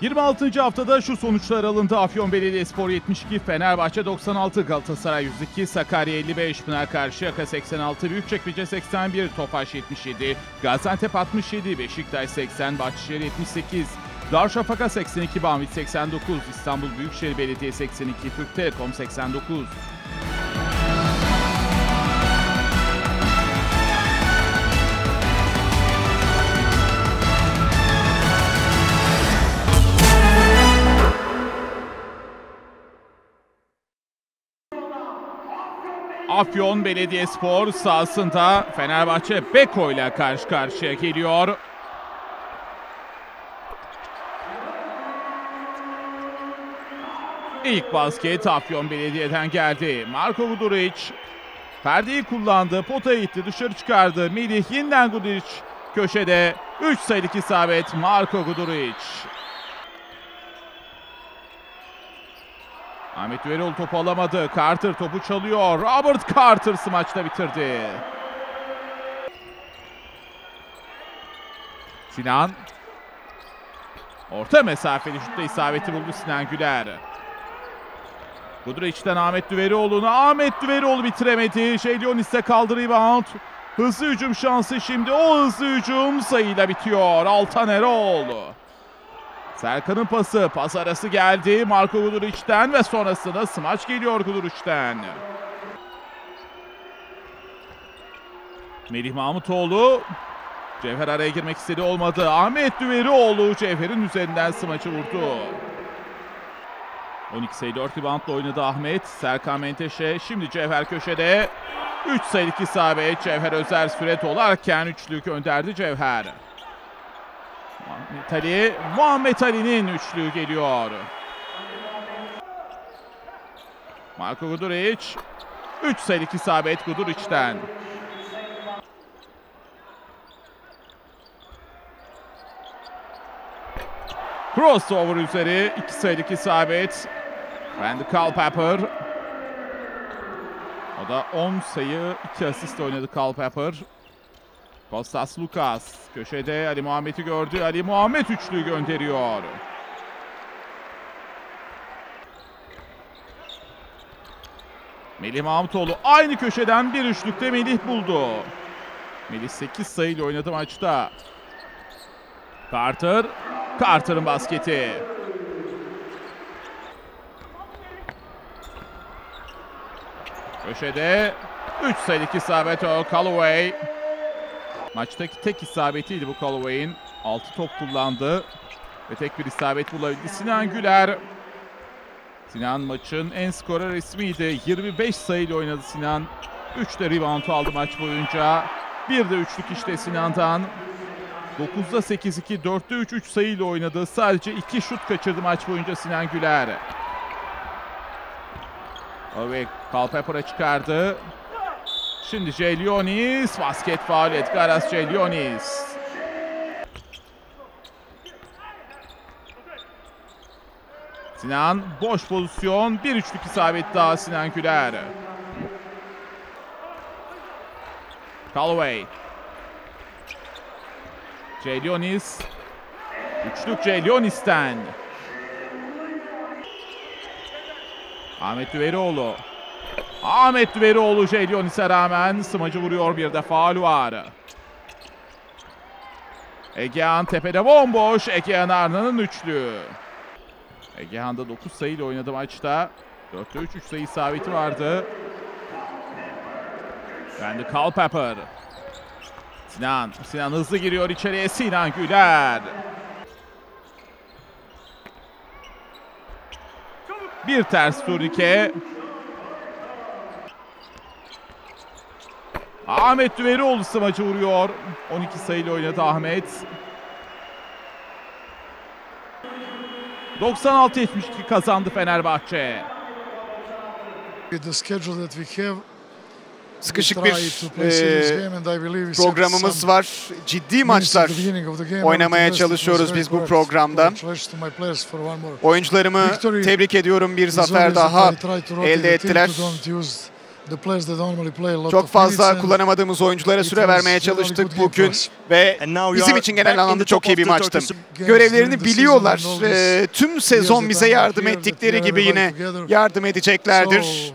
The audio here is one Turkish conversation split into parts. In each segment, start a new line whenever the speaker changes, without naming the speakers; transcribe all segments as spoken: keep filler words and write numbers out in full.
yirmi altıncı haftada şu sonuçlar alındı. Afyon Belediyespor yetmiş iki, Fenerbahçe doksan altı, Galatasaray yüz iki, Sakarya elli beş, Pınar Karşıyaka seksen altı, Büyükçekmece seksen bir, Tofaş yetmiş yedi, Gaziantep altmış yedi, Beşiktaş seksen, Bahçeşehir yetmiş sekiz, Darüşşafaka seksen iki, Banvit seksen dokuz, İstanbul Büyükşehir Belediye seksen iki, Türk Telekom seksen dokuz. Afyon Belediyespor sahasında Fenerbahçe Beko ile karşı karşıya geliyor. İlk basket Afyon Belediye'den geldi. Marko Guduric perdeyi kullandı, potaya itti, dışarı çıkardı. Melih yeniden Guduric köşede, üç sayılık isabet Marko Guduric. Ahmet Düveroğlu topu alamadı. Carter topu çalıyor. Robert Carter smaçta bitirdi. Sinan. Orta mesafeli şutta isabeti buldu Sinan Güler. Guduric'den Ahmet Düveroğlu'na. Ahmet Düveroğlu bitiremedi. Jelionis'e kaldı rebound. Hızlı hücum şansı şimdi. O hızlı hücum sayıyla bitiyor. Altan Eroğlu. Serkan'ın pası, pas arası geldi Marko Guduric'den ve sonrasında smaç geliyor Guduric'den. Melih Mahmutoğlu, Cevher araya girmek istedi, olmadı. Ahmet Düveroğlu Cevher'in üzerinden smaçı vurdu. on iki sayı dört reboundla oynadı Ahmet. Serkan Menteşe, şimdi Cevher köşede. üç sayılık isabet, Cevher özel süre dolarken üçlüyü gönderdi Cevher. Muhammed Ali, Muhammed Ali'nin üçlüğü geliyor. Marko Guduric, üç sayılık isabet Guduric'den. Crossover üzeri, iki sayılık isabet. Randy Culpepper. O da on sayı, iki asist oynadı Culpepper. Kostas Lukas köşede Ali Muhammed'i gördü. Ali Muhammed üçlüyü gönderiyor. Melih Mahmutoğlu aynı köşeden bir üçlükte Melih buldu. Melih sekiz sayıyla oynadı maçta. Carter. Carter'ın basketi. Köşede üç sayılık isabet o Callaway. Maçtaki tek isabetiydi bu Callaway'in. altı top kullandı ve tek bir isabet bulabildi. Sinan Güler. Sinan maçın en skorer ismiydi. yirmi beş sayıyla oynadı Sinan. üç de rebound aldı maç boyunca. Bir de üçlük işte Sinan'dan. dokuzda sekiz iki, dörtte üç, üç sayıyla oynadı. Sadece iki şut kaçırdı maç boyunca Sinan Güler. Ve Culpepper'a çıkardı. Şimdi Jelionis, basket faul, Edgaras Jelionis. Sinan, boş pozisyon, bir üçlük isabet daha Sinan Güler. Callaway. Jelionis. Üçlük Jelionis'ten. Ahmet Düveroğlu. Ahmet Düveroğlu Jelionis'e rağmen smacı vuruyor, bir de faul var. Egehan tepede bomboş. Egehan Arna'nın üçlü. Egehan da dokuz sayıyla oynadı maçta. dörtte üç, üç sayı isabeti vardı. Randy Culpepper. Sinan. Sinan hızlı giriyor içeriye. Sinan Güler. Bir ters turnike. Ahmet Düveroğlu smacı vuruyor. on iki sayıyla oynadı Ahmet. doksan altı yetmiş iki kazandı Fenerbahçe.
Sıkışık bir e, programımız var. Ciddi maçlar oynamaya çalışıyoruz biz bu programda. Oyuncularımı tebrik ediyorum. Bir zafer daha elde ettiler. Çok fazla kullanamadığımız oyunculara süre vermeye çalıştık bugün ve bizim için genel anlamda çok iyi bir maçtı. Görevlerini biliyorlar. E, tüm sezon bize yardım ettikleri gibi yine yardım edeceklerdir.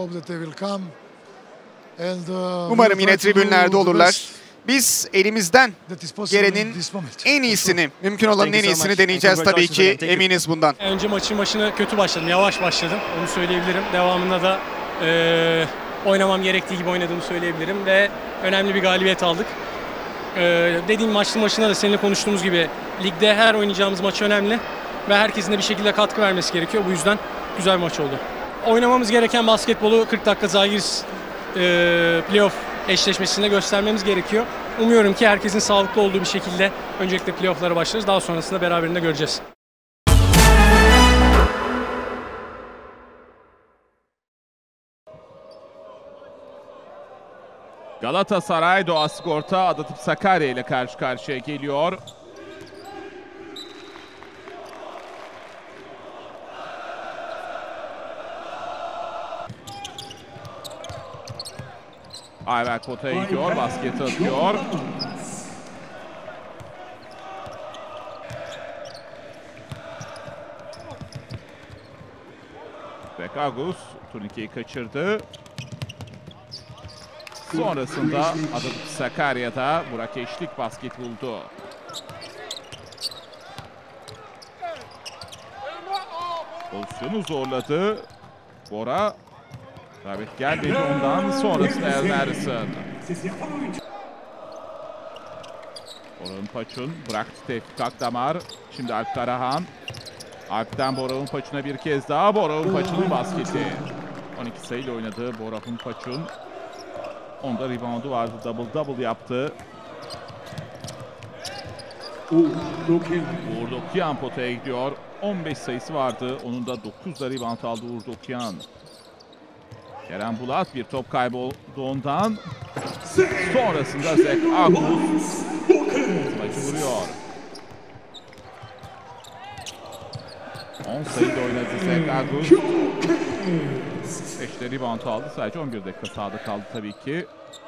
Umarım yine tribünlerde olurlar. Biz elimizden gelenin en iyisini, mümkün olanın en iyisini deneyeceğiz tabii ki, eminiz bundan.
Önce maçın başına kötü başladım, yavaş başladım. Onu söyleyebilirim. Devamında da e, oynamam gerektiği gibi oynadığımı söyleyebilirim ve önemli bir galibiyet aldık. E, dediğim maçın başında da seninle konuştuğumuz gibi ligde her oynayacağımız maç önemli ve herkesin de bir şekilde katkı vermesi gerekiyor. Bu yüzden güzel bir maç oldu. Oynamamız gereken basketbolu kırk dakika Zalgiris e, playoff eşleşmesinde göstermemiz gerekiyor. Umuyorum ki herkesin sağlıklı olduğu bir şekilde öncelikle playoff'lara başlarız. Daha sonrasında beraberinde göreceğiz.
Galatasaray Doğa Sigorta Adatıp Sakarya ile karşı karşıya geliyor. Ayberk potaya gidiyor, basketi atıyor. Bekagus turnikeyi kaçırdı. Sonrasında Adatıp Sakarya'da Burak Eşlik basket buldu. Pozisyonu zorladı. Bora. Rabet gelmedi ondan. Sonrasında Elmerson. Bora'nın paçun bıraktı Tevfik Akdamar. Şimdi Alp Karahan. Alp'ten Bora'nın paçuna bir kez daha. Bora'nın paçunun basketi. on iki sayıyla oynadı Bora'nın paçun. Onda reboundu vardı. Double double yaptı. Uğur Dokyan potaya gidiyor. on beş sayısı vardı. Onun da dokuzda rebound aldı Uğur Dokyan. Kerem Bulat bir top kaybı oldu ondan. Sonrasında Zek Agus maçı vuruyor. on sayıda oynadı Zek Agus. beşte rebound aldı. Sadece on bir dakika sahada kaldı tabii ki.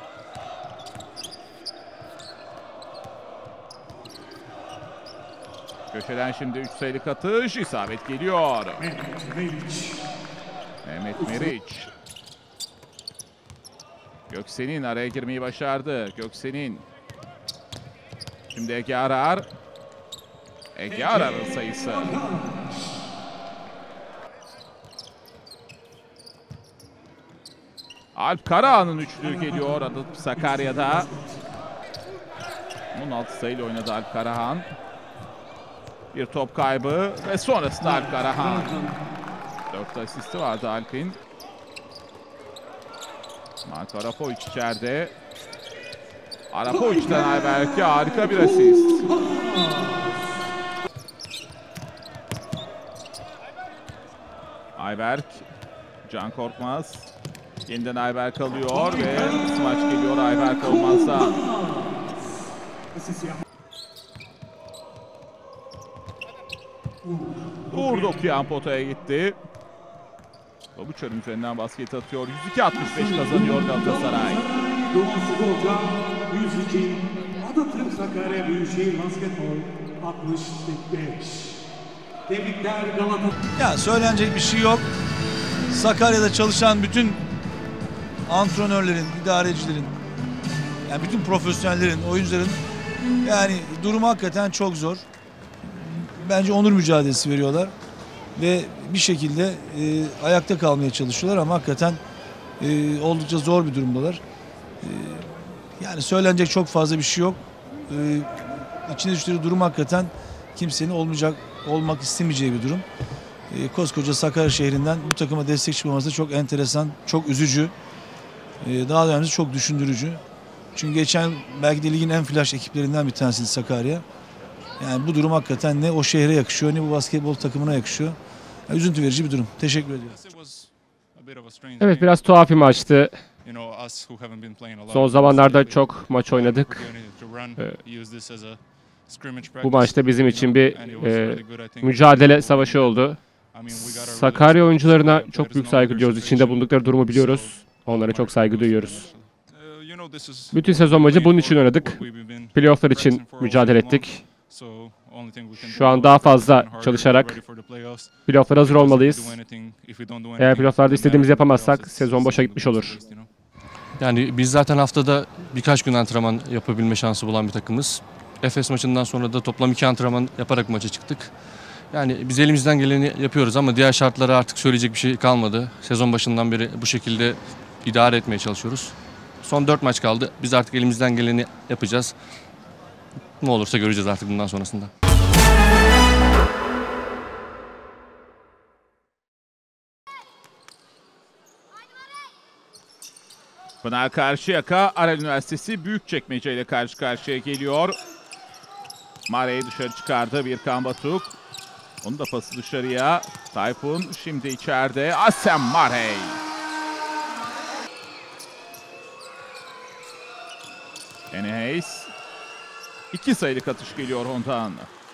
Köşeden şimdi üç sayılık atış. İsabet geliyor. Mehmet Meriç. Göksen'in araya girmeyi başardı. Göksen'in. Şimdi Ege Arar. Ege Arar'ın sayısı. Alp Karahan'ın üçlüğü geliyor Adatıp Sakarya'da. on altı sayıyla oynadı Alp Karahan. Bir top kaybı ve sonrasında Alp Karahan. dört asisti vardı Alp'in. Marko Arapovic içeride. Arapovic'den Ayberk'e harika bir asist. Ayberk, Can Korkmaz. Yeniden Ayberk alıyor ve smaç geliyor Ayberk olmazsa. Uğur Dokyan potaya gitti. Babuçar'ın üzerinden basket atıyor. yüz iki altmış beş kazanıyor Galatasaray.
Doğa Sigorta yüz iki, Adatıp Sakarya Büyükşehir Basketbol altmış beş. Tebrikler Galatasaray.
Ya söylenecek bir şey yok. Sakarya'da çalışan bütün antrenörlerin, idarecilerin, yani bütün profesyonellerin, oyuncuların yani durumu hakikaten çok zor. Bence onur mücadelesi veriyorlar ve bir şekilde e, ayakta kalmaya çalışıyorlar ama hakikaten e, oldukça zor bir durumdalar. E, yani söylenecek çok fazla bir şey yok. E, içine düştüğü durum hakikaten kimsenin olmayacak, olmak istemeyeceği bir durum. E, koskoca Sakarya şehrinden bu takıma destek çıkmaması çok enteresan, çok üzücü. E, daha da önemlisi çok düşündürücü. Çünkü geçen belki de ligin en flash ekiplerinden bir tanesiydi Sakarya. Yani bu durum hakikaten ne o şehre yakışıyor ne bu basketbol takımına yakışıyor. Yani üzüntü verici bir durum. Teşekkür ediyorum.
Evet, biraz tuhaf bir maçtı. Son zamanlarda çok maç oynadık. Bu maçta bizim için bir e, mücadele savaşı oldu. Sakarya oyuncularına çok büyük saygı duyuyoruz. İçinde bulundukları durumu biliyoruz. Onlara çok saygı duyuyoruz. Bütün sezon boyunca bunun için oynadık. Playoff'lar için mücadele ettik. Şu an daha fazla çalışarak playoff'lara hazır olmalıyız. Eğer playoff'larda istediğimizi yapamazsak sezon boşa gitmiş olur.
Yani biz zaten haftada birkaç gün antrenman yapabilme şansı bulan bir takımız. Efes maçından sonra da toplam iki antrenman yaparak maça çıktık. Yani biz elimizden geleni yapıyoruz ama diğer şartlara artık söyleyecek bir şey kalmadı. Sezon başından beri bu şekilde idare etmeye çalışıyoruz. Son dört maç kaldı. Biz artık elimizden geleni yapacağız. Ne olursa göreceğiz artık bundan sonrasında.
Pınar Karşıyaka, Aral Üniversitesi Büyükçekmece ile karşı karşıya geliyor. Mare'yi dışarı çıkardı Birkan Batuk. Onun da pası dışarıya. Tayfun şimdi içeride. Asem Marey. Kenny Hayes. İki sayılık atış geliyor ondan.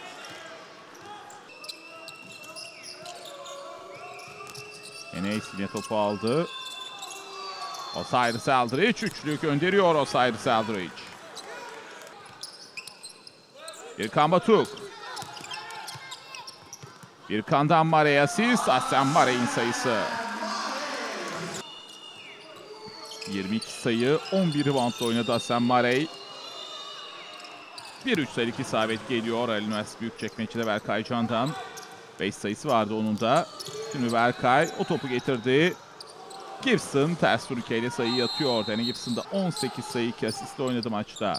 Kenny Hayes yine topu aldı. Osiris Eldridge üçlük gönderiyor Osiris Eldridge. Birkan Batuk. Birkan'dan Marey'e asist. Asem Marey'in sayısı. yirmi iki sayı, on bir reboundla oynadı Asem Marey. Bir üç sayılık isabet geliyor Aral Üniversitesi Büyükçekmece'de Berkay Can'dan. beş sayısı vardı onun da. Şimdi Berkay o topu getirdi. Gibson ters turikeyle sayıyı atıyor. Danny Gibson da on sekiz sayı iki asistle oynadı maçta.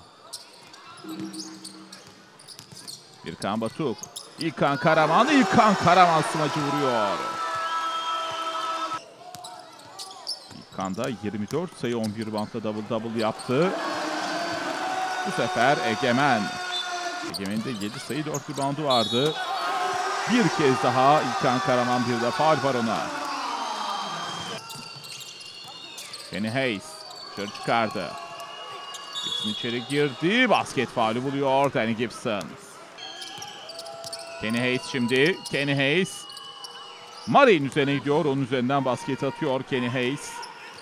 Birkan Batuk. İlkan Karaman. İlkan Karaman smacı vuruyor. İlkan da yirmi dört sayı on bir bantla double double yaptı. Bu sefer Egemen. Egemen'in de yedi sayı dört reboundu vardı. Bir kez daha İlkan Karaman, bir de faul var ona. Kenny Hayes dışarı çıkardı. Gibson içeri girdi. Basket faulü buluyor Danny Gibson. Kenny Hayes şimdi. Kenny Hayes. Marey'in üzerine gidiyor. Onun üzerinden basket atıyor Kenny Hayes.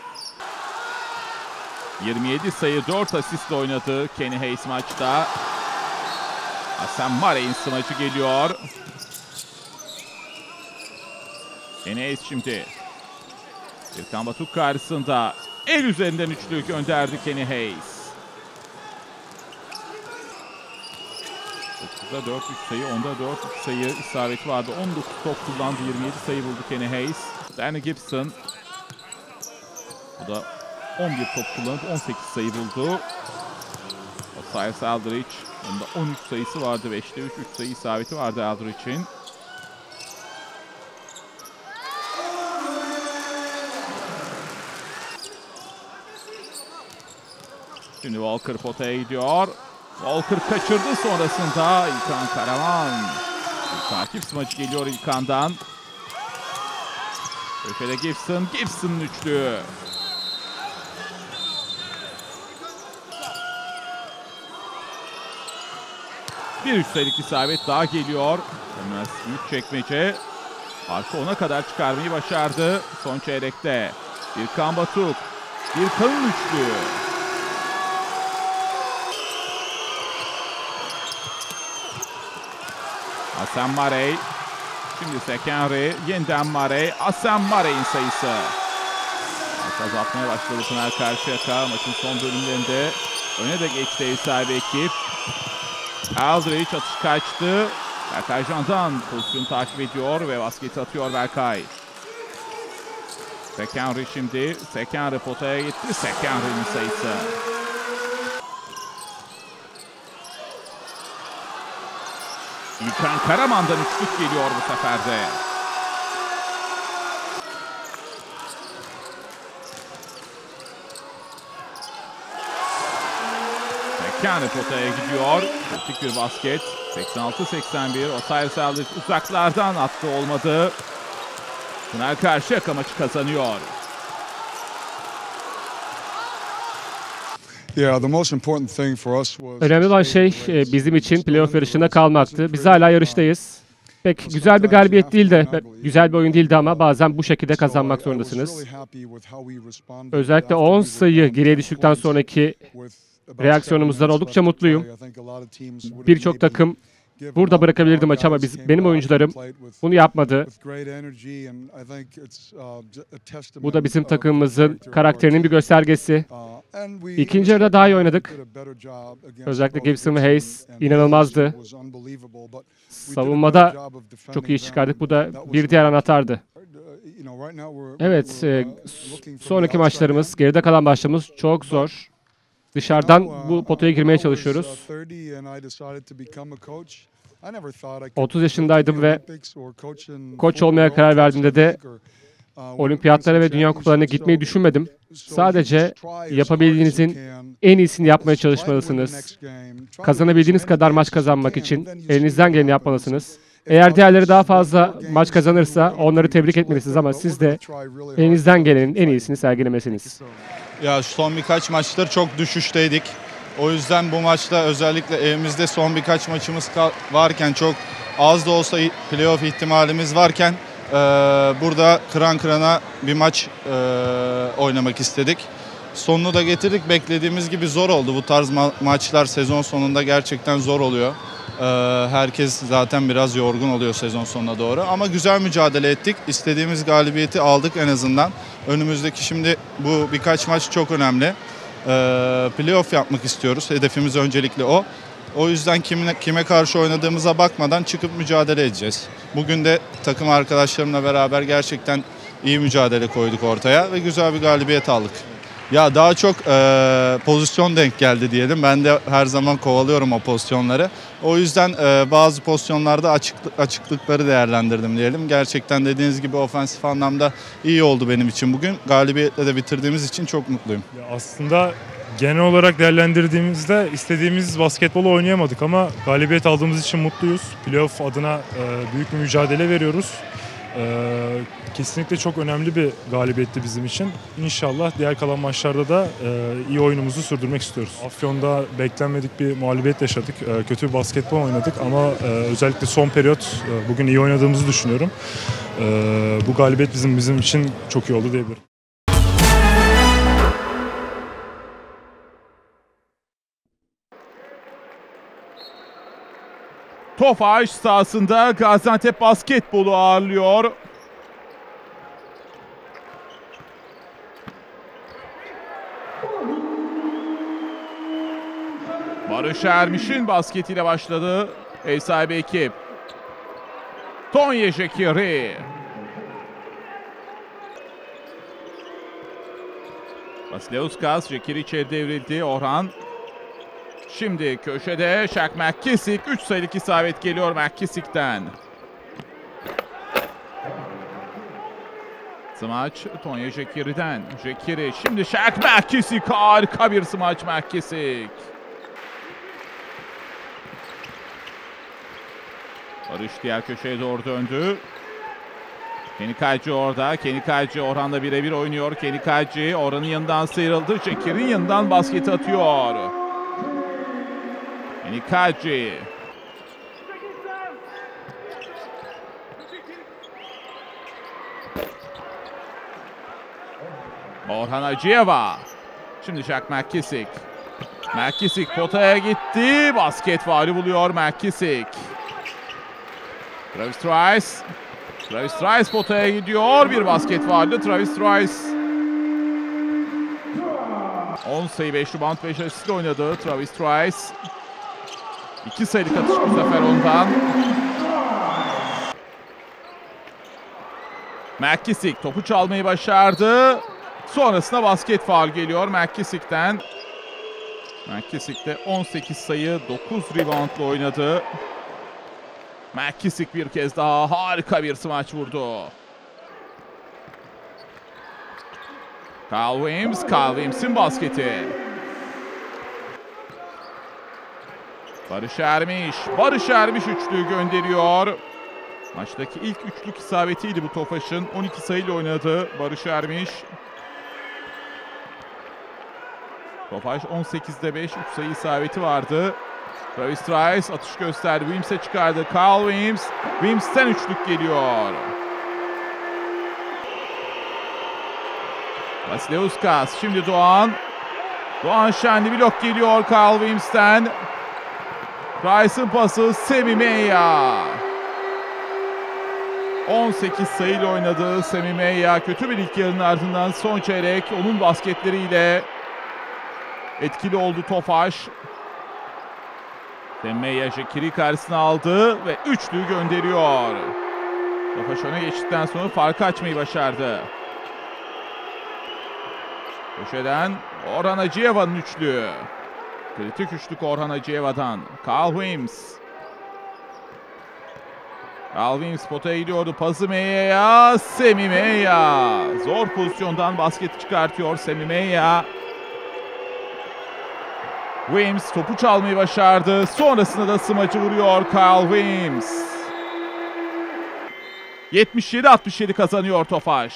yirmi yedi sayı dört asistle oynadı Kenny Hayes maçta. Asem Marey'in smacı geliyor. Kenny Hayes şimdi. Birkan Batuk karşısında el üzerinden üçlük gönderdi Kenny Hayes. dokuzda dört, üç sayı, onda dört, üç sayı isabeti vardı. on dokuz top kullandı, yirmi yedi sayı buldu Kenny Hayes. Danny Gibson. O da on bir top kullanıp on sekiz sayı buldu. Osiris Eldridge. Onda on üç sayısı vardı, beşte üç, üç sayı isabeti vardı Eldridge'in. Şimdi Walker potaya gidiyor. Walker kaçırdı, sonrasında İlkan Karaman. Bir takip smacı geliyor İlkan'dan. Köşede Gibson. Gibson'ın üçlüğü. Bir üç sayılık isabet daha geliyor. Büyükçekmece farkı ona kadar çıkarmayı başardı son çeyrekte. Birkan Batuk. Birkan'ın üçlüğü. Asem Marey. Şimdi Sekenri. Yeniden Marey. Asem Marey'in sayısı. Maç azaltmaya başladı Pınar Karşıyaka. Maçın son bölümlerinde öne de geçti ev sahibi ekip. Eldridge atış kaçtı. Berkay Can'dan pozisyonu takip ediyor ve basketi atıyor Berkay. Sekenri şimdi. Sekenri potaya gitti. Sekenri'nin sayısı. İlkan Karaman'dan üçlük geliyor bu sefer de. Sekenri potaya gidiyor. Kritik bir basket. seksen altı seksen bir. Osiris Eldridge uzaklardan attı, olmadı. Pınar Karşıyaka maçı kazanıyor.
Önemli olan şey bizim için playoff yarışına kalmaktı. Biz hala yarıştayız. Pek güzel bir galibiyet değil de, güzel bir oyun değildi ama bazen bu şekilde kazanmak zorundasınız. Özellikle on sayı geriye düştükten sonraki reaksiyonumuzdan oldukça mutluyum. Birçok takım burada bırakabilirdi maçı ama biz, benim oyuncularım bunu yapmadı. Bu da bizim takımımızın karakterinin bir göstergesi. İkinci yarıda daha iyi oynadık. Özellikle Gibson ve Hayes inanılmazdı. Savunmada çok iyi çıkardık. Bu da bir diğer anahtardı. Evet, e, sonraki maçlarımız, geride kalan maçlarımız çok zor. Dışarıdan bu potaya girmeye çalışıyoruz. otuz yaşındaydım ve koç olmaya karar verdiğimde de olimpiyatlara ve dünya kupalarına gitmeyi düşünmedim. Sadece yapabildiğinizin en iyisini yapmaya çalışmalısınız. Kazanabildiğiniz kadar maç kazanmak için elinizden geleni yapmalısınız. Eğer diğerleri daha fazla maç kazanırsa onları tebrik etmelisiniz ama siz de elinizden gelenin en iyisini sergilemesiniz.
Ya son birkaç maçtır çok düşüşteydik. O yüzden bu maçta özellikle evimizde son birkaç maçımız varken çok az da olsa playoff ihtimalimiz varken e, burada kıran kırana bir maç e, oynamak istedik. Sonunu da getirdik. Beklediğimiz gibi zor oldu. Bu tarz ma maçlar sezon sonunda gerçekten zor oluyor. E, herkes zaten biraz yorgun oluyor sezon sonuna doğru. Ama güzel mücadele ettik. İstediğimiz galibiyeti aldık en azından. Önümüzdeki şimdi bu birkaç maç çok önemli. E, playoff yapmak istiyoruz. Hedefimiz öncelikle o. O yüzden kime, kime karşı oynadığımıza bakmadan çıkıp mücadele edeceğiz. Bugün de takım arkadaşlarımla beraber gerçekten iyi mücadele koyduk ortaya ve güzel bir galibiyet aldık. Ya daha çok e, pozisyon denk geldi diyelim. Ben de her zaman kovalıyorum o pozisyonları. O yüzden e, bazı pozisyonlarda açıklık, açıklıkları değerlendirdim diyelim. Gerçekten dediğiniz gibi ofensif anlamda iyi oldu benim için bugün. Galibiyetle de bitirdiğimiz için çok mutluyum.
Ya aslında genel olarak değerlendirdiğimizde istediğimiz basketbolu oynayamadık ama galibiyet aldığımız için mutluyuz. Playoff adına e, büyük bir mücadele veriyoruz. E, kesinlikle çok önemli bir galibiyetti bizim için. İnşallah diğer kalan maçlarda da e, iyi oyunumuzu sürdürmek istiyoruz. Afyon'da beklenmedik bir mağlubiyet yaşadık. E, kötü bir basketbol oynadık ama e, özellikle son periyot e, bugün iyi oynadığımızı düşünüyorum. E, bu galibiyet bizim bizim için çok iyi oldu diyebilirim.
Tofaş sahasında Gaziantep basketbolu ağırlıyor. Barış Ermiş'in basketiyle başladı ev sahibi ekip. Tonya Jekiri. Vasileuskas, Jekiri içeri devrildi. Orhan. Şimdi köşede Shaq McKissick. üç sayılık isabet geliyor McKissick'ten. Smaç Tonya Jekiri'den. Jekiri şimdi Shaq McKissick. Harika bir smaç McKissick. Barış diğer köşeye doğru döndü. Kenny Kaycı orada. Kenny Kaycı Orhan'la birebir oynuyor. Kenny Kaycı Orhan'ın yanından sıyrıldı. Jekiri'nin yanından basketi atıyor. Kenny Kaycı. Orhan Acıyeva. Şimdi Shaq McKissick. McKissick potaya gitti. Basket faulü buluyor McKissick. Travis Trice. Travis Trice potaya gidiyor. Bir basket faulü Travis Trice. on sayı beş rebound beş asist oynadı Travis Trice. iki sayılık atış bu sefer ondan. McKissick topu çalmayı başardı. Sonrasında basket faul geliyor McKissick'ten. McKissick de on sekiz sayı dokuz reboundla oynadı. McKissick bir kez daha harika bir smaç vurdu. Kyle Williams, Kyle Williams'in basketi. Barış Ermiş, Barış Ermiş üçlüğü gönderiyor. Maçtaki ilk üçlük isabetiydi bu Tofaş'ın. on iki sayıyla oynadı Barış Ermiş. Tofaş on sekizde beş, üç sayı isabeti vardı. Travis Trice atış gösterdi. Williams'e çıkardı. Kyle Williams. Williams'ten üçlük geliyor. Vasileuskas. Şimdi Doğan. Doğan Şenli blok geliyor Kyle Williams'ten. Trice'ın pası Semi Meya. on sekiz sayıyla oynadı Semi Meya. Kötü bir ilk yarının ardından son çeyrek onun basketleriyle etkili oldu Tofaş. Semi Meya Jekiri karşısına aldı ve üçlüyü gönderiyor. Tofaş öne geçtikten sonra farkı açmayı başardı. Köşeden Orhan Hacıyeva'nın üçlüğü. Kritik üçlük Orhan Hacıyeva'dan. Kyle Williams. Kyle Williams potaya gidiyordu. Pası Meya'ya. Semi Meya. Zor pozisyondan basket çıkartıyor Semi Meya. Williams topu çalmayı başardı. Sonrasında da smacı vuruyor Kyle Williams. yetmiş yedi altmış yedi kazanıyor Tofaş.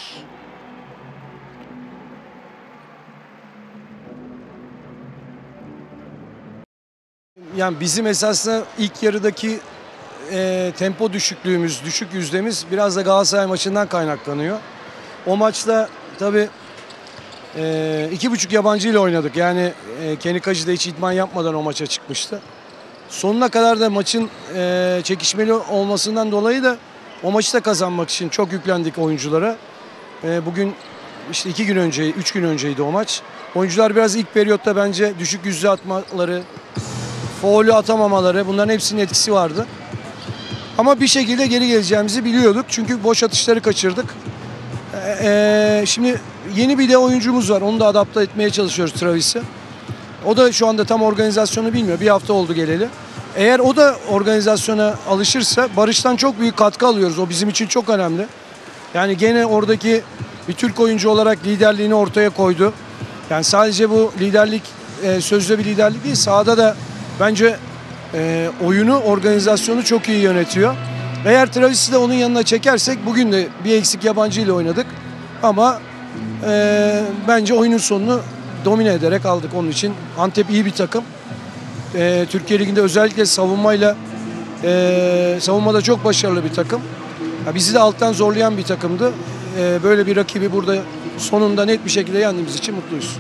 Yani bizim esasında ilk yarıdaki e, tempo düşüklüğümüz, düşük yüzdemiz biraz da Galatasaray maçından kaynaklanıyor. O maçta tabii e, iki buçuk yabancı ile oynadık. Yani e, Kenikaji de hiç idman yapmadan o maça çıkmıştı. Sonuna kadar da maçın e, çekişmeli olmasından dolayı da o maçı da kazanmak için çok yüklendik oyunculara. E, bugün işte iki gün önce, üç gün önceydi o maç. Oyuncular biraz ilk periyotta bence düşük yüzde atmaları, faulü atamamaları, bunların hepsinin etkisi vardı. Ama bir şekilde geri geleceğimizi biliyorduk. Çünkü boş atışları kaçırdık. Ee, şimdi yeni bir de oyuncumuz var. Onu da adapte etmeye çalışıyoruz, Travis'i. O da şu anda tam organizasyonu bilmiyor. Bir hafta oldu geleli. Eğer o da organizasyona alışırsa Barış'tan çok büyük katkı alıyoruz. O bizim için çok önemli. Yani gene oradaki bir Türk oyuncu olarak liderliğini ortaya koydu. Yani sadece bu liderlik e, sözde bir liderlik değil. Sahada da bence e, oyunu, organizasyonu çok iyi yönetiyor. Eğer Travis'i de onun yanına çekersek bugün de bir eksik yabancı ile oynadık. Ama e, bence oyunun sonunu domine ederek aldık onun için. Antep iyi bir takım. E, Türkiye Ligi'nde özellikle savunmayla e, savunmada çok başarılı bir takım. Ya bizi de alttan zorlayan bir takımdı. E, böyle bir rakibi burada sonunda net bir şekilde yendiğimiz için mutluyuz.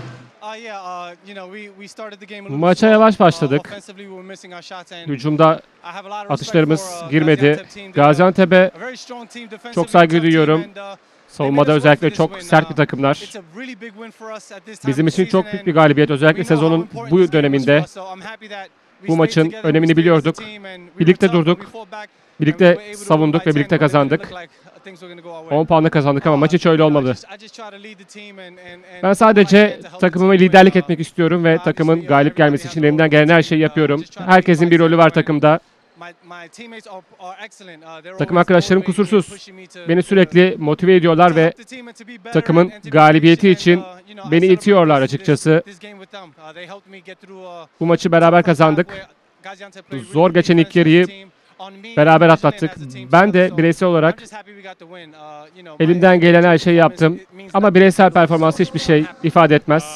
Maça yavaş başladık. Hücumda atışlarımız girmedi. Gaziantep'e çok saygı duyuyorum. Savunmada özellikle çok sert bir takımlar. Bizim için çok büyük bir galibiyet. Özellikle sezonun bu döneminde bu maçın önemini biliyorduk. Birlikte durduk. Birlikte savunduk ve birlikte kazandık. on puanla kazandık ama maç hiç öyle olmadı. Ben sadece takımıma liderlik etmek istiyorum ve takımın galip gelmesi için elimden gelen her şeyi yapıyorum. Herkesin bir rolü var takımda. Takım arkadaşlarım kusursuz. Beni sürekli motive ediyorlar ve takımın galibiyeti için beni itiyorlar açıkçası. Bu maçı beraber kazandık. Zor geçen ilk yarıyı beraber atlattık. Ben de bireysel olarak elimden gelen her şeyi yaptım. Ama bireysel performans hiçbir şey ifade etmez.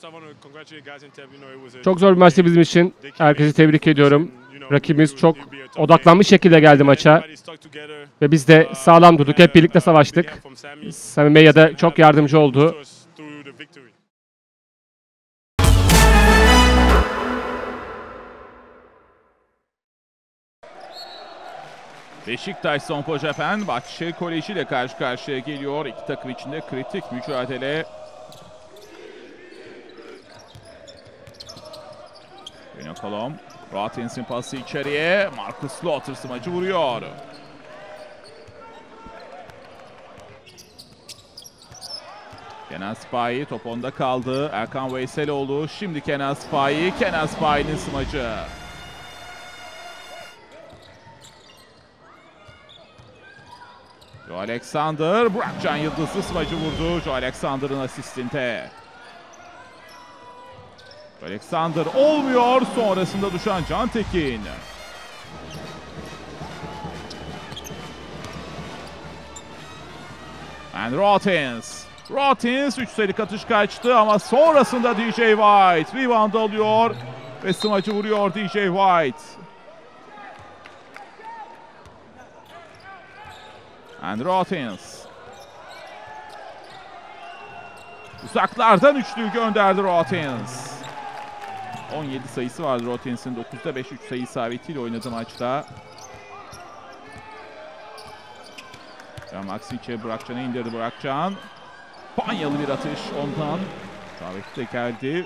Çok zor bir maçtı bizim için. Herkesi tebrik ediyorum. Rakibimiz çok odaklanmış şekilde geldi maça. Ve biz de sağlam durduk. Hep birlikte savaştık. Semi Meya da çok yardımcı oldu.
Beşiktaş Sompo Japan Bahçeşehir Koleji ile karşı karşıya geliyor. İki takım içinde kritik mücadele. Beno Kolom. Roatins'in pası içeriye. Marcus Slaughter smacı vuruyor. Kenan Sipahi top onda kaldı. Erkan Veyseloğlu. Şimdi Kenan Sipahi. Kenan Sipahi'nin smacı. Joe Alexander, Burakcan Yıldızlı smacı vurdu. Joe Alexander'ın asistinde. Joe Alexander olmuyor. Sonrasında düşen Can Tekin. And Rotins. Rotins üç sayılık atış kaçtı ama sonrasında D J White rebound alıyor. Ve smacı vuruyor D J White. And Rotins. Uzaklardan üçlüyü gönderdi Rotins. on yedi sayısı vardı Rotins'in. dokuzda beş, üç sayı isabetiyle oynadı maçta. Ya Maxi içeri Burakcan'a indirdi Burakcan. Banyalı bir atış ondan. İsabeti de geldi.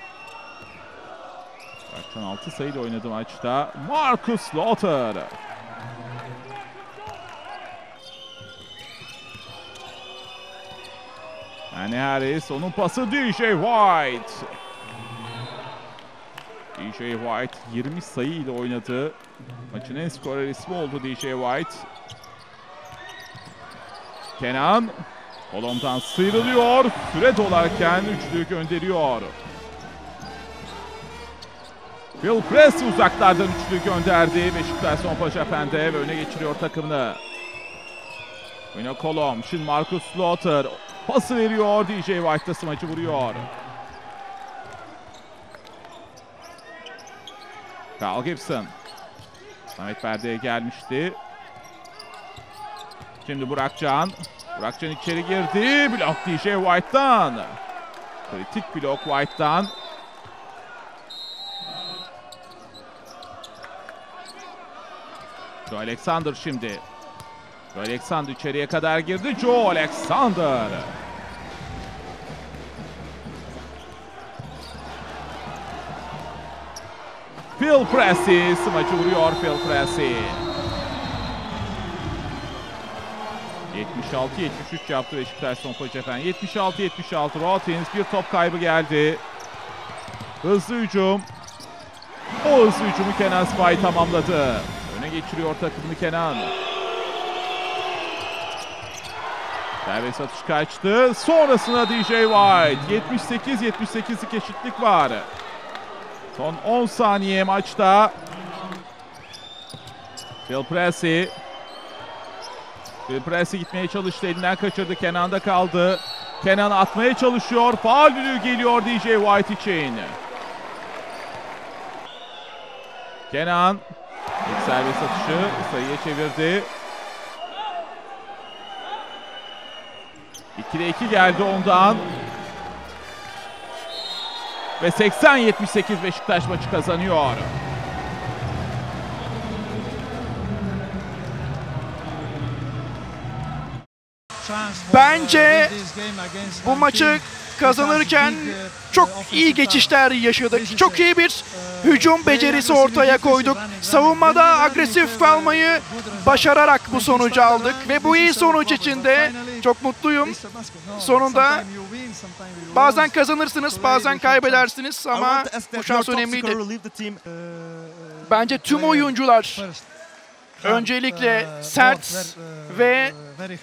Burakcan altı sayıyla oynadı maçta. Marcus Slaughter. Manny Harris, onun pası D J White. D J White yirmi sayı ile oynadı. Maçın en skorer ismi oldu D J White. Kenan kolondan sıyrılıyor. Süre dolarken üçlüyü gönderiyor. Phil Press uzaklardan üçlüyü gönderdi. Beşiktaş Sonpaşa Efendi ve öne geçiriyor takımını. Oyuna Kolom. Şimdi Marcus Slaughter pası veriyor. D J White da smacı vuruyor. Carl Gibson. Samet Berde'ye gelmişti. Şimdi Burakcan. Burakcan içeri girdi. Blok D J White'dan. Kritik blok White'dan. Joe Alexander şimdi. Joe Alexander içeriye kadar girdi. Joe Alexander. Phil Pressey smacı vuruyor Phil Pressey. yetmiş altı yetmiş üç yaptı Beşiktaş Sonpaşa Efendi. yetmiş altı yetmiş altı Rotins, bir top kaybı geldi. Hızlı hücum. O hızlı hücumu Kenan Spy tamamladı. Öne geçiriyor takımını Kenan. Serbest atış kaçtı. Sonrasında D J White. yetmiş sekiz yetmiş sekizlik eşitlik var. Son on saniye maçta. Phil Pressey. Phil Pressey gitmeye çalıştı. Elinden kaçırdı. Kenan'da kaldı. Kenan atmaya çalışıyor. Faul düdüğü geliyor D J White için. Kenan. İlk serbest atışı sayıya çevirdi. ikide iki geldi ondan. Ve seksen yetmiş sekiz Beşiktaş maçı kazanıyor.
Bence bu maçı kazanırken çok iyi geçişler yaşadık. Çok iyi bir hücum becerisi ortaya koyduk. Savunmada agresif kalmayı başararak bu sonucu aldık. Ve bu iyi sonuç için de çok mutluyum. Sonunda bazen kazanırsınız, bazen kaybedersiniz ama bu şans önemliydi. Bence tüm oyuncular öncelikle sert ve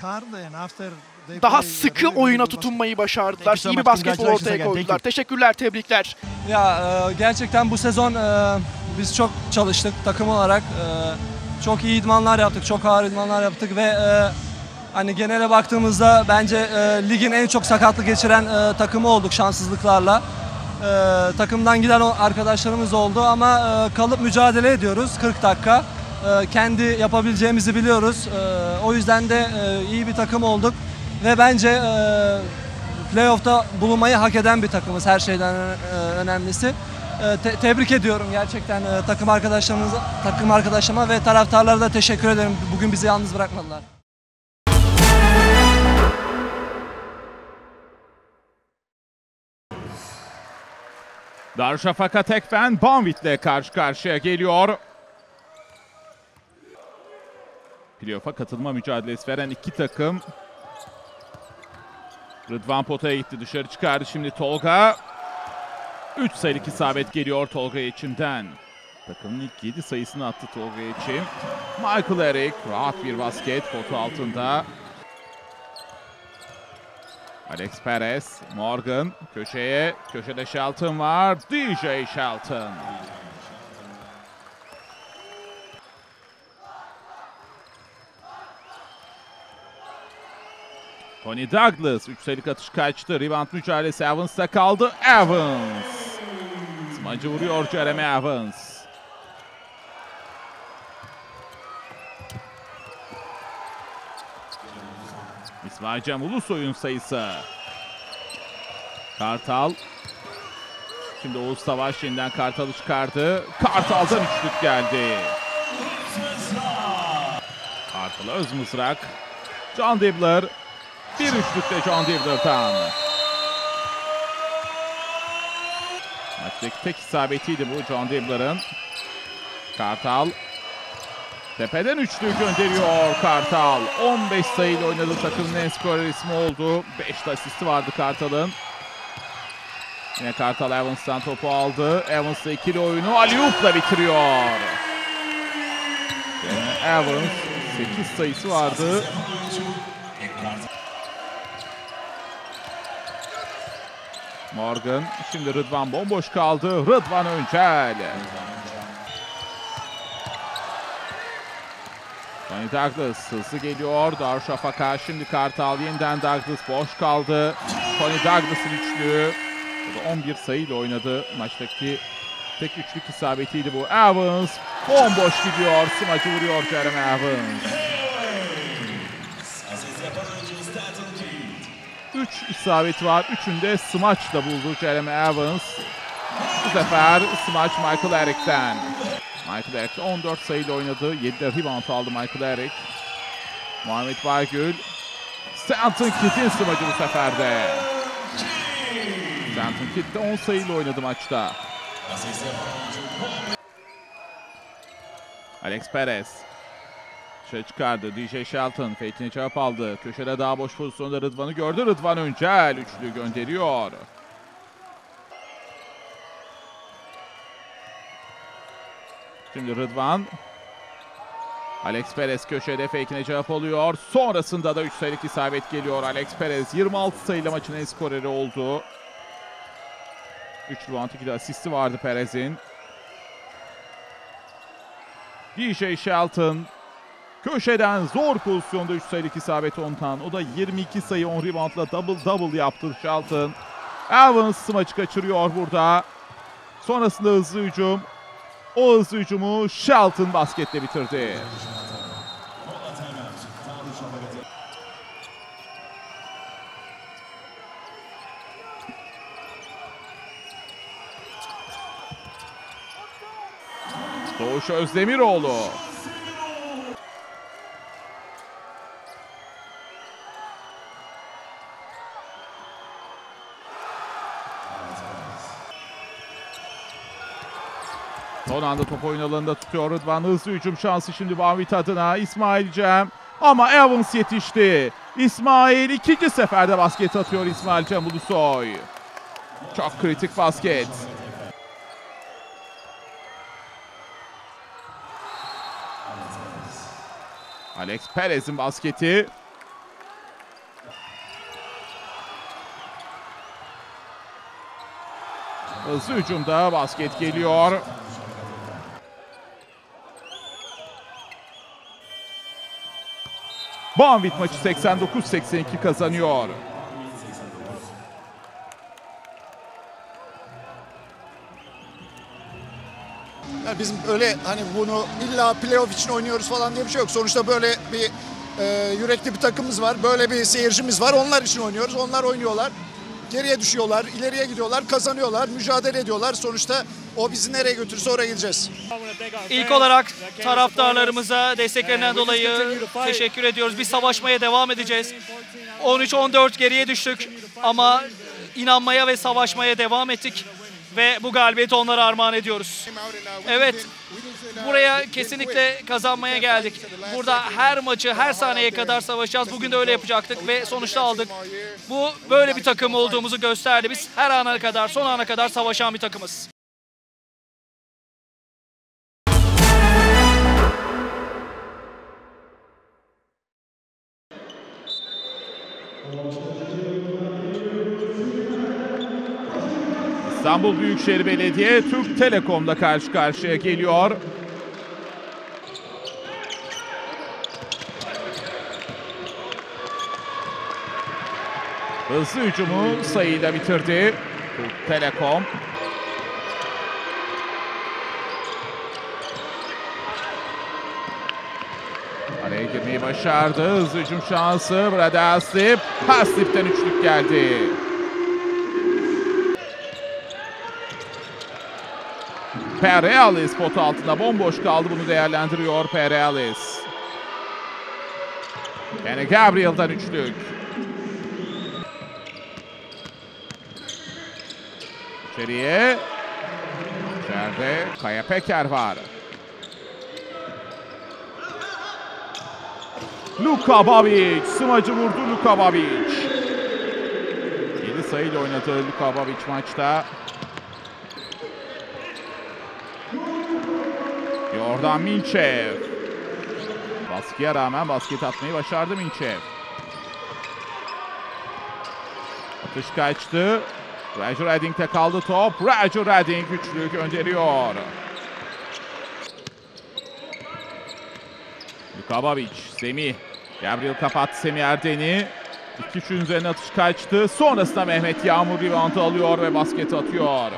daha sıkı oyuna tutunmayı başardılar. İyi bir basketbol ortaya koydular. Teşekkürler, tebrikler.
Ya gerçekten bu sezon biz çok çalıştık takım olarak. Çok iyi idmanlar yaptık, çok ağır idmanlar yaptık ve hani genele baktığımızda bence ligin en çok sakatlık geçiren takımı olduk şanssızlıklarla. Takımdan giden arkadaşlarımız oldu ama kalıp mücadele ediyoruz kırk dakika. Kendi yapabileceğimizi biliyoruz. O yüzden de iyi bir takım olduk. Ve bence playoff'ta bulunmayı hak eden bir takımız her şeyden önemlisi. Te tebrik ediyorum gerçekten takım arkadaşlarımız, takım arkadaşlarıma ve taraftarlara da teşekkür ederim. Bugün bizi yalnız bırakmadılar.
Darüşşafaka Tekfen Banvit'le karşı karşıya geliyor. Playoff'a katılma mücadelesi veren iki takım. Rıdvan potaya gitti, dışarı çıkardı şimdi Tolga. üç sayılık isabet geliyor Tolga içimden. Takımın ilk yedi sayısını attı Tolga için. Michael Eric rahat bir basket potu altında. Alex Perez, Morgan köşeye, köşede Shelton var. D J Shelton. Tony Douglas üç sayılık atış kaçtı. Rebound mücadelesi Evans'ta kaldı. Evans. Smacı vuruyor Jeremy Evans. İsmail Cem Ulusoy'un sayısı. Kartal. Şimdi Oğuz Savaş yeniden Kartal'ı çıkardı. Kartal'dan üçlük geldi. Kartal'a öz mızrak. John Dibbler. Bir üçlük de John Dibbler'dan. Maçtaki tek isabetiydi bu John Dibbler'ın. Kartal. Tepeden üçlüğü gönderiyor Kartal. on beş sayıyla oynadığı takımın en skorer ismi oldu. beş de asisti vardı Kartal'ın. Yine Kartal Evans'tan topu aldı. Evans'la ikili oyunu alley-oop'la bitiriyor. Yani Evans sekiz sayısı vardı. Morgan. Şimdi Rıdvan bomboş kaldı. Rıdvan Öncel. Tony Douglas hızlı geliyor. Darüşşafaka şimdi Kartal yeniden Douglas boş kaldı. Tony Douglas'ın üçlüğü. O da on bir sayıyla oynadı. Maçtaki tek üçlük isabetiydi bu. Evans bomboş gidiyor. Smacı vuruyor Jeremy Evans. üç isabet var. Üçünde smaçla buldu Jeremy Evans. Bu sefer smaç Michael Eric'ten. Michael Eric on dört sayıyla oynadı. yedi de rebound aldı Michael Eric. Muhammed Baygül. Stanton Kidd'in smacı bu sefer de. Stanton Kidd de on sayıyla oynadı maçta. Alex Perez. Dışarı çıkardı. D J Shelton fake'ine cevap aldı. Köşede daha boş pozisyonda Rıdvan'ı gördü. Rıdvan Öncel üçlü gönderiyor. Şimdi Rıdvan. Alex Perez köşede fake'ine cevap alıyor. Sonrasında da üç sayılık isabet geliyor. Alex Perez yirmi altı sayıyla maçın en skoreri oldu. üç rebound iki de asisti vardı Perez'in. D J Shelton köşeden zor pozisyonda üç sayılık isabet ondan. O da yirmi iki sayı on reboundla double double yaptı Shelton. Evans maçı kaçırıyor burada. Sonrasında hızlı hücum. O hızlı hücumu Shelton basketle bitirdi. Doğuş Özdemiroğlu. Son anda top oyun alanında tutuyor Rıdvan. Hızlı hücum şansı şimdi Banvit adına. İsmail Cem. Ama Evans yetişti. İsmail ikinci seferde basket atıyor İsmail Cem Ulusoy. Çok kritik basket. Alex Perez'in basketi. Hızlı hücumda basket geliyor. Banvit maçı seksen dokuz seksen iki kazanıyor.
Yani bizim öyle hani bunu illa playoff için oynuyoruz falan diye bir şey yok. Sonuçta böyle bir e, yürekli bir takımımız var. Böyle bir seyircimiz var. Onlar için oynuyoruz. Onlar oynuyorlar. Geriye düşüyorlar, ileriye gidiyorlar, kazanıyorlar, mücadele ediyorlar. Sonuçta o bizi nereye götürürse oraya gideceğiz.
İlk olarak taraftarlarımıza desteklerinden dolayı teşekkür ediyoruz. Biz savaşmaya devam edeceğiz. on üç on dört geriye düştük ama inanmaya ve savaşmaya devam ettik. Ve bu galibiyeti onlara armağan ediyoruz. Evet, buraya kesinlikle kazanmaya geldik. Burada her maçı, her saniyeye kadar savaşacağız. Bugün de öyle yapacaktık ve sonuçta aldık. Bu böyle bir takım olduğumuzu gösterdi. Biz her ana kadar, son ana kadar savaşan bir takımız.
İstanbul Büyükşehir Belediye Türk Telekom'da karşı karşıya geliyor. Hızlı hücumu sayıyla bitirdi Türk Telekom. Araya girmeyi başardı. Hızlı hücum şansı. Brad Haslip. Haslip'ten üçlük geldi. Perealis potu altında bomboş kaldı. Bunu değerlendiriyor Perealis. Yani Gabriel'dan üçlük. İçeriye. İçeride Kaya Peker var. Luka Babic. Smacı vurdu Luka Babic. yedi sayıyla oynadı Luka Babic maçta. Jordan Minchev. Baskıya rağmen basket atmayı başardı Minchev. Atış kaçtı. Roger Redding'de kaldı top. Roger Redding üçlük gönderiyor. Luka Babic, Semih. Gabriel kapattı Semih Erden'i. İki üçün üzerine atış kaçtı. Sonrasında Mehmet Yağmur reboundu alıyor ve basket atıyor.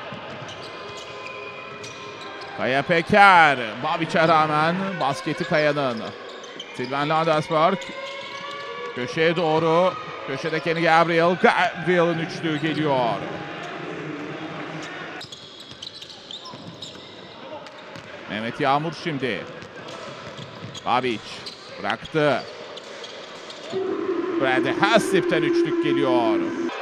Kaya Peker. Babic'e rağmen basketi Kaya'nın. Sylvain Landesberg. Köşeye doğru. Köşede Kenny Gabriel. Gabriel'in üçlüğü geliyor. Mehmet Yağmur şimdi. Babic bıraktı. Brad Haslip'ten üçlük geliyor.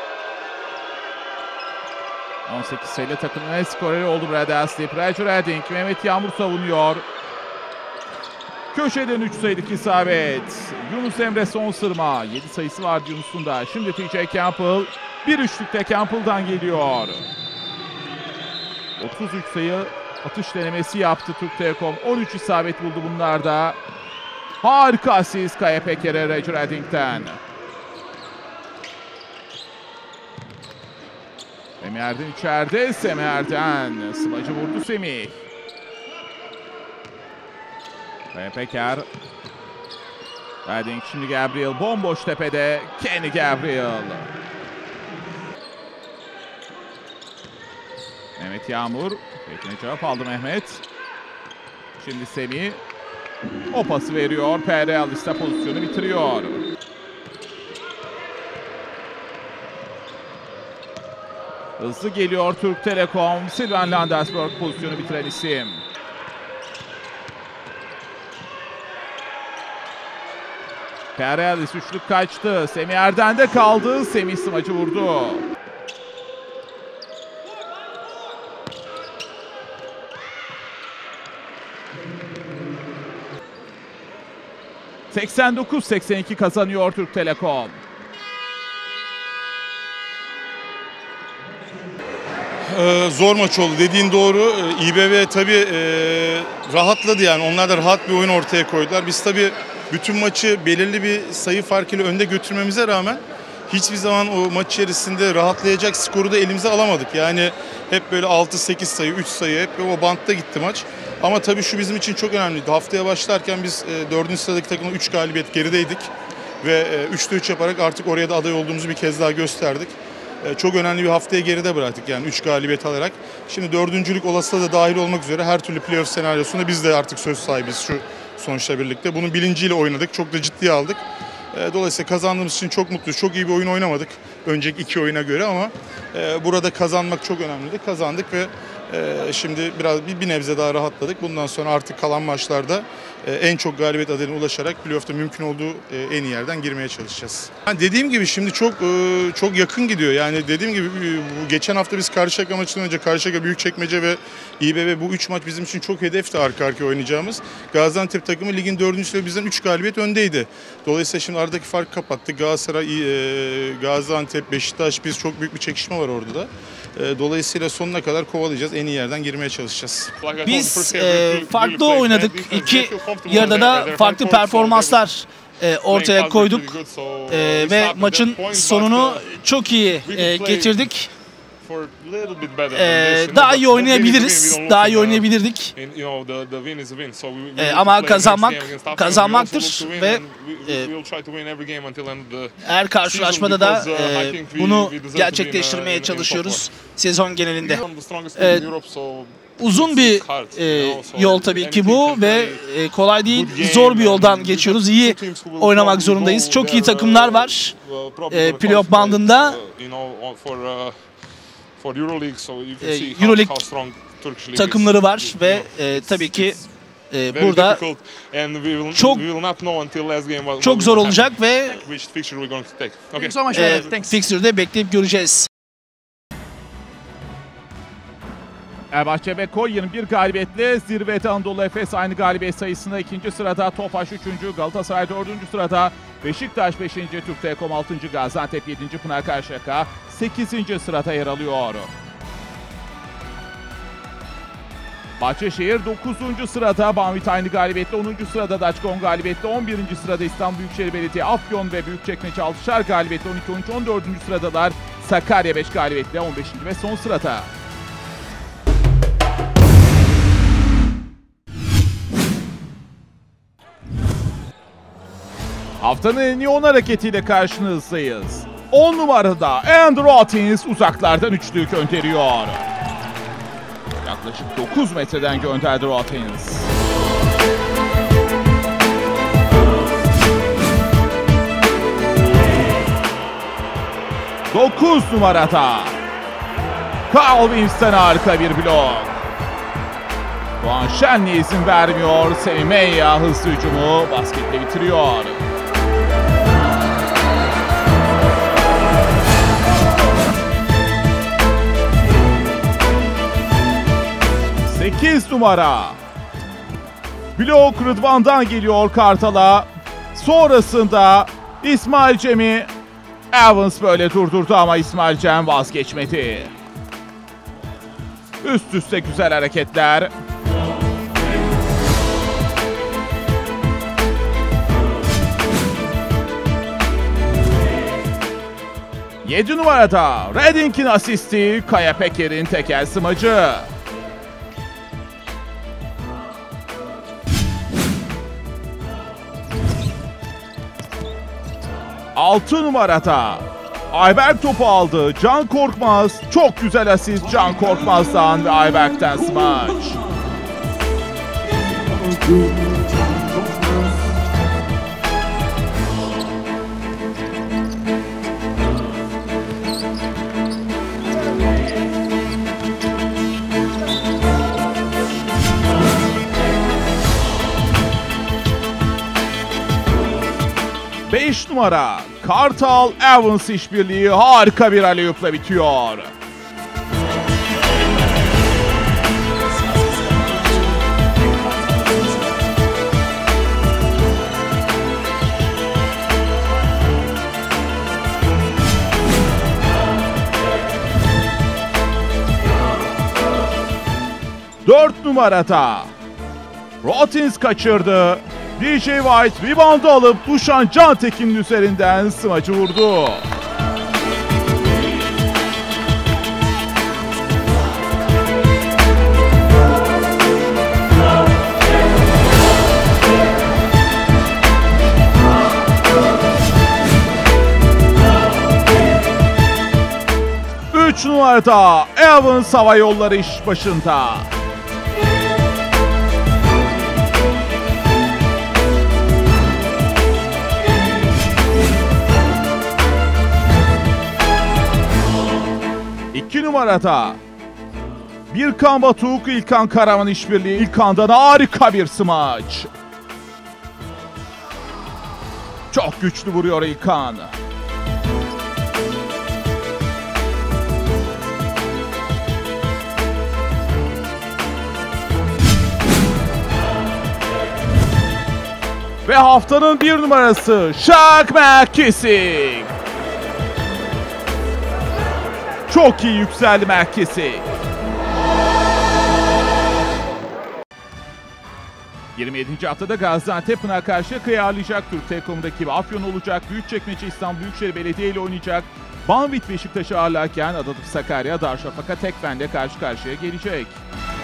on sekiz sayılı takımın en skoreri oldu Brad Haslip. Roger Redding, Mehmet Yağmur savunuyor. Köşeden üç sayılık isabet. Yunus Emre son sırma. yedi sayısı vardı Yunus'un da. Şimdi T J Campbell. Bir üçlükte Campbell'dan geliyor. otuz üç sayı atış denemesi yaptı Türk Telekom. on üç isabet buldu bunlarda. Harika asist Kaya Peker'e Roger Redding'den. Semih Erden içeride. Semih Erden. Smacı vurdu Semih. Kaya Peker. Redding şimdi Gabriel bomboş tepede. Kenny Gabriel. Mehmet Yağmur. Bekine cevap aldı Mehmet. Şimdi Semih. O pası veriyor. Perealis de pozisyonu bitiriyor. Hızlı geliyor Türk Telekom. Sylvain Landesberg pozisyonu bitiren isim. Perealis üçlük kaçtı. Semih Erden'de kaldı. Semih smacı vurdu. seksen dokuz seksen iki kazanıyor Türk Telekom.
Ee, zor maç oldu dediğin doğru. Ee, İ B B tabii e, rahatladı yani. Onlar da rahat bir oyun ortaya koydular. Biz tabii bütün maçı belirli bir sayı farkıyla önde götürmemize rağmen hiçbir zaman o maç içerisinde rahatlayacak skoru da elimize alamadık. Yani hep böyle altı sekiz sayı, üç sayı hep o bantta gitti maç. Ama tabii şu bizim için çok önemliydi. Haftaya başlarken biz dördüncü sıradaki takımla üç galibiyet gerideydik. Ve üçte üç yaparak artık oraya da aday olduğumuzu bir kez daha gösterdik. Çok önemli bir haftaya geride bıraktık yani üç galibiyet alarak. Şimdi dördüncülük olasılığı da dahil olmak üzere her türlü playoff senaryosunda biz de artık söz sahibiz şu sonuçla birlikte. Bunun bilinciyle oynadık, çok da ciddiye aldık. Dolayısıyla kazandığımız için çok mutluyuz. Çok iyi bir oyun oynamadık önceki iki oyuna göre ama burada kazanmak çok önemliydi. Kazandık ve şimdi biraz bir, bir nebze daha rahatladık. Bundan sonra artık kalan maçlarda en çok galibiyet adayına ulaşarak playoff'ta mümkün olduğu en iyi yerden girmeye çalışacağız. Yani dediğim gibi şimdi çok çok yakın gidiyor. Yani dediğim gibi bu geçen hafta biz Karşıyaka maçından önce Karşıyaka, Büyükçekmece ve İ B B bu üç maç bizim için çok hedefti arka arkaya oynayacağımız. Gaziantep takımı ligin dördüncüsü ve bizden üç galibiyet öndeydi. Dolayısıyla şimdi aradaki farkı kapattık. Galatasaray, Gaziantep, Beşiktaş biz çok büyük bir çekişme var orada da. Dolayısıyla sonuna kadar kovalayacağız. En iyi yerden girmeye çalışacağız.
Biz e, farklı oynadık. İki yarıda da farklı performanslar e, ortaya koyduk. E, ve maçın sonunu çok iyi e, getirdik. Ee, daha iyi oynayabiliriz. Daha iyi oynayabilirdik. Ee, ama kazanmak kazanmaktır ve e, her karşılaşmada da e, bunu gerçekleştirmeye çalışıyoruz sezon genelinde. Ee, uzun bir e, yol tabii ki bu ve e, kolay değil, zor bir yoldan geçiyoruz. İyi oynamak zorundayız. Çok iyi takımlar var e, playoff bandında. E, Euroleague takımları var ve e, tabii ki e, burada çok çok zor olacak ve e, fixture'de bekleyip göreceğiz.
Fenerbahçe ve Kolya'nın bir galibiyetle zirvede, Anadolu Efes aynı galibiyet sayısında ikinci sırada, Tofaş üçüncü, Galatasaray dördüncü sırada, Beşiktaş beşinci, Türk Telekom altıncı, Gaziantep yedinci, Pınar Karşıyaka sekizinci sırada yer alıyor. Bahçeşehir dokuzuncu sırada, Banvit aynı galibiyetle onuncu sırada, Daçka on galibiyetle on birinci sırada, İstanbul Büyükşehir Belediye, Afyon ve Büyükçekmece altışar galibiyetle on iki, on üç, on dördüncü sıradalar. Sakarya beş galibiyetle on beşinci ve son sırada. Haftanın en iyi on hareketiyle karşınızdayız. on numarada Andrew Rothins uzaklardan üçlüyü gönderiyor. Yaklaşık dokuz metreden gönderdi Rothins. dokuz numarada Carl Vince'den harika bir blok. Doğan Şenli'ye izin vermiyor. Seymeya hızlı hücumu basketle bitiriyor. sekiz numara. Blok Rıdvan'dan geliyor Kartal'a. Sonrasında İsmail Cem'i Evans böyle durdurdu ama İsmail Cem vazgeçmedi. Üst üste güzel hareketler. yedi numarada Redding'in asisti, Kaya Peker'in tekel smacı. altı numarada Ayberk topu aldı. Can Korkmaz. Çok güzel asist Can Korkmaz'dan ve Ayberk'ten smaç. beş numara Kartal Evans işbirliği harika bir alley-oop'la bitiyor. dört numarada Rothins kaçırdı. D J White reboundu alıp Duşan Cantekin'in üzerinden smacı vurdu. üç numarada Evans hava yolları iş başında. iki numarada Birkan Batuk, İlkan Karaman işbirliği. İlkan'dan harika bir smaç. Çok güçlü vuruyor İlkan. Ve haftanın bir numarası Shaq McKissick. Çok iyi yükseldi McKissick. yirmi yedinci haftada Gaziantep Pınar Karşıyaka'yı ağırlayacak. Türk Telekom'un rakibi Afyon olacak. Büyükçekmece İstanbul Büyükşehir Belediye ile oynayacak. Banvit Beşiktaş'ı ağırlarken Adalık Sakarya Darüşşafaka Tekfen'le karşı karşıya gelecek.